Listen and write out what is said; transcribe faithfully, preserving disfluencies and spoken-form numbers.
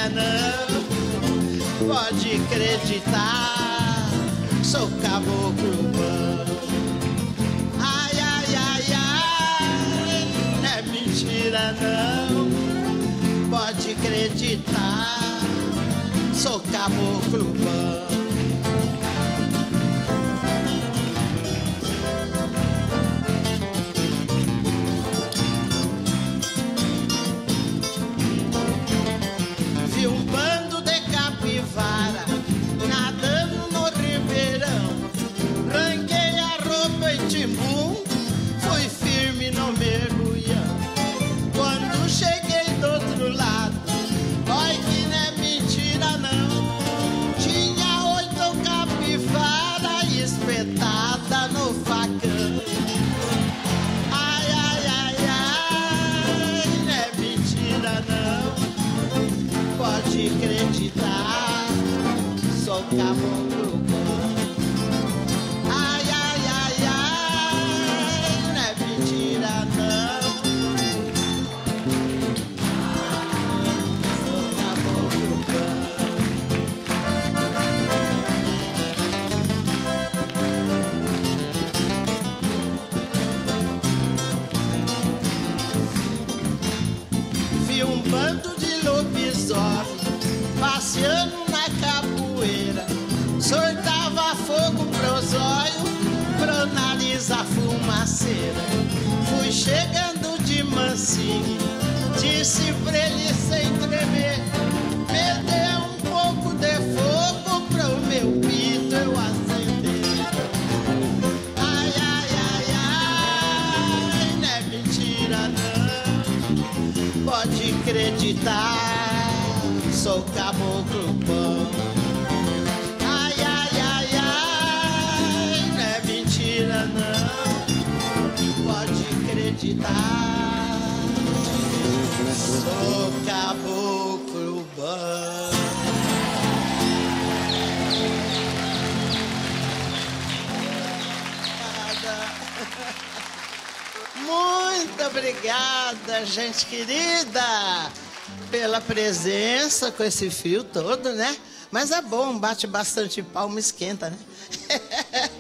mentira não, pode acreditar, sou caboclo bom. Ai, ai, ai, ai, não é mentira não, pode acreditar, sou caboclo bom. Nadando no ribeirão, ranquei a roupa em timbum, fui firme no mergulhão. Quando cheguei do outro lado, olha que não é mentira não, tinha oito capivara espetada no facão. Ai, ai, ai, ai, não é mentira não, pode acreditar, sou caboclo bom. Ai, ai, ai, ai, não é mentira não, sou caboclo bom. Vi um bando de lobisomem passeando na capoeira, soltava fogo pro zóio, pro nariz a fumaceira. Fui chegando de mansinho, disse pra ele sem tremer, me dê um pouco de fogo pro meu pito eu acender. Ai, ai, ai, ai, não é mentira não, pode acreditar, sou caboclo bom. Ai, ai, ai, ai, não é mentira não, pode acreditar, sou caboclo bom. Muito obrigada, gente querida, pela presença com esse frio todo, né? Mas é bom, bate bastante palma, esquenta, né?